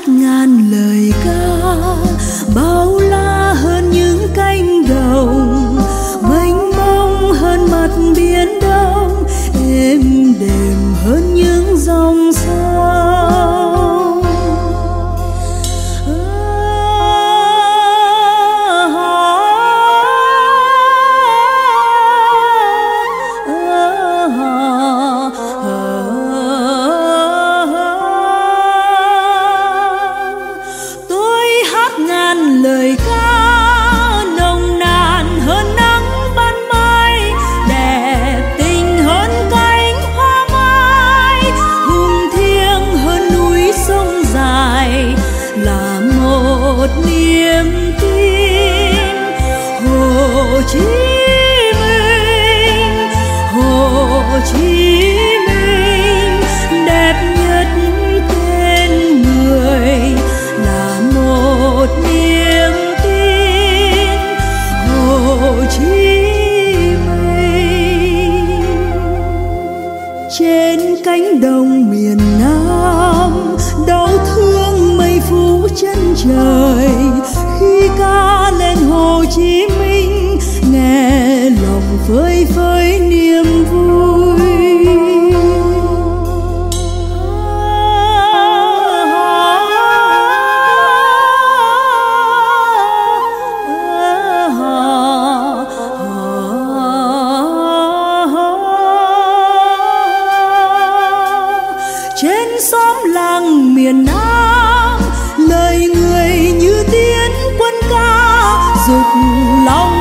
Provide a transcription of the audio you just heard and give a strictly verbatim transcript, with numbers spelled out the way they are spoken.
ngàn lời ca bao la hơn những cánh đồng, mênh mông hơn mặt biển đông, êm đềm hơn những dòng sông. Lời ca nồng nàn hơn nắng ban mai, đẹp tình hơn cánh hoa mai, hùng thiêng hơn núi sông dài, là một niềm tin. Hồ Chí Minh, Hồ Chí Minh, đẹp nhất tên người, là một niềm tin. Hồ Chí Minh trên cánh đồng miền Nam, đau thương mây phủ chân trời, khi ca lên Hồ Chí Minh, nghe lòng phơi phới niềm vui. Trên xóm làng miền Nam, lời người như tiếng quân ca, dục lòng